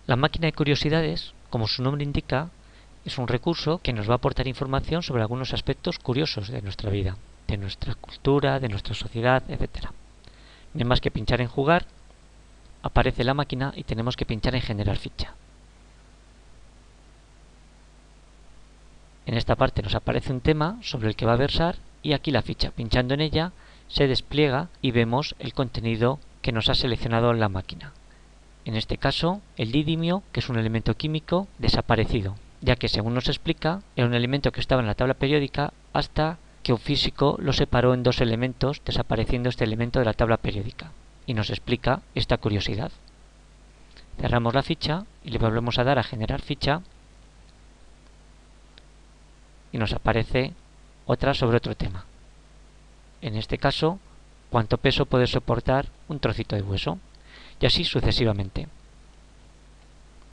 La máquina de curiosidades, como su nombre indica, es un recurso que nos va a aportar información sobre algunos aspectos curiosos de nuestra vida, de nuestra cultura, de nuestra sociedad, etc. No hay más que pinchar en jugar, aparece la máquina y tenemos que pinchar en generar ficha. En esta parte nos aparece un tema sobre el que va a versar y aquí la ficha. Pinchando en ella se despliega y vemos el contenido que nos ha seleccionado la máquina. En este caso, el didimio, que es un elemento químico desaparecido, ya que según nos explica, era un elemento que estaba en la tabla periódica hasta que un físico lo separó en dos elementos, desapareciendo este elemento de la tabla periódica. Y nos explica esta curiosidad. Cerramos la ficha y le volvemos a dar a generar ficha y nos aparece otra sobre otro tema. En este caso, cuánto peso puede soportar un trocito de hueso, y así sucesivamente.